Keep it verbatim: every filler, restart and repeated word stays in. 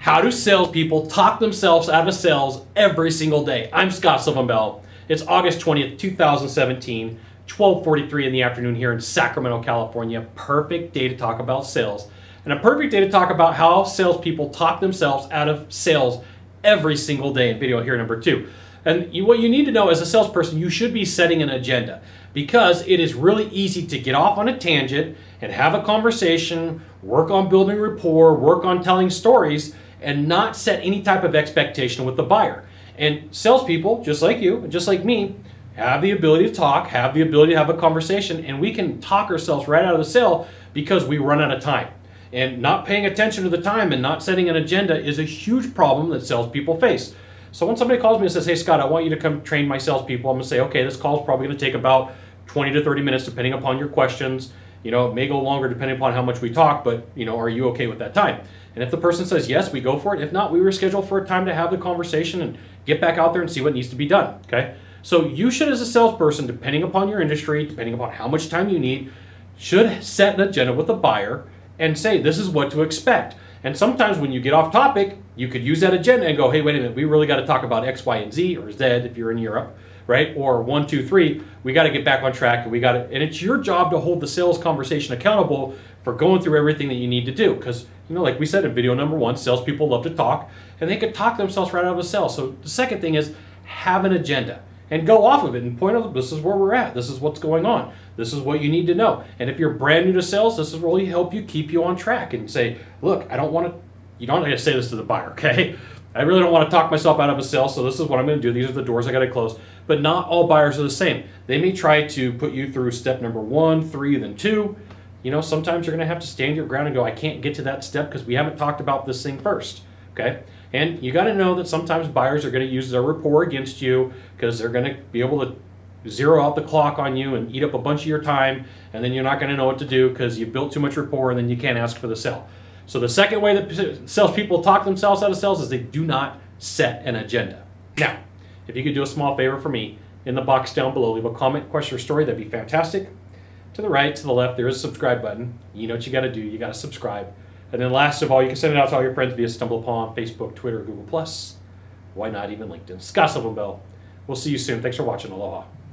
How do salespeople talk themselves out of sales every single day? I'm Scott Sylvan Bell. It's August twentieth, two thousand seventeen, twelve forty-three in the afternoon here in Sacramento, California. Perfect day to talk about sales. And a perfect day to talk about how salespeople talk themselves out of sales every single day in video here number two. And you, what you need to know as a salesperson, you should be setting an agenda, because it is really easy to get off on a tangent and have a conversation, work on building rapport, work on telling stories, and not set any type of expectation with the buyer. And salespeople, just like you, and just like me, have the ability to talk, have the ability to have a conversation, and we can talk ourselves right out of the sale because we run out of time. And not paying attention to the time and not setting an agenda is a huge problem that salespeople face. So when somebody calls me and says, hey Scott, I want you to come train my salespeople, I'm gonna say, okay, this call is probably gonna take about twenty to thirty minutes depending upon your questions. You know, it may go longer depending upon how much we talk, but you know, are you okay with that time? And if the person says yes, we go for it. If not, we reschedule for a time to have the conversation and get back out there and see what needs to be done, okay? So you should, as a salesperson, depending upon your industry, depending upon how much time you need, should set an agenda with the buyer and say, this is what to expect. And sometimes when you get off topic, you could use that agenda and go, hey, wait a minute, we really got to talk about X, Y, and Z, or Z if you're in Europe, right? Or one, two, three, we got to get back on track, and we got to, and it's your job to hold the sales conversation accountable for going through everything that you need to do. Because, you know, like we said in video number one, salespeople love to talk, and they could talk themselves right out of a sale. So the second thing is have an agenda and go off of it and point out, this is where we're at, this is what's going on, this is what you need to know. And if you're brand new to sales, this is really help you keep you on track and say, look, I don't want to, you don't have to say this to the buyer, okay? I really don't want to talk myself out of a sale, so this is what I'm going to do. These are the doors I got to close. But not all buyers are the same. They may try to put you through step number one, three, then two. You know, sometimes you're going to have to stand your ground and go, I can't get to that step because we haven't talked about this thing first, okay? And you got to know that sometimes buyers are going to use their rapport against you because they're going to be able to zero out the clock on you and eat up a bunch of your time, and then you're not going to know what to do because you built too much rapport and then you can't ask for the sale. So the second way that salespeople talk themselves out of sales is they do not set an agenda. Now, if you could do a small favor for me, in the box down below, leave a comment, question, or story, that'd be fantastic. To the right, to the left, there is a subscribe button. You know what you got to do. You got to subscribe. And then last of all, you can send it out to all your friends via StumbleUpon, Facebook, Twitter, Google plus. Why not even LinkedIn? Scott Sylvan Bell. We'll see you soon. Thanks for watching. Aloha.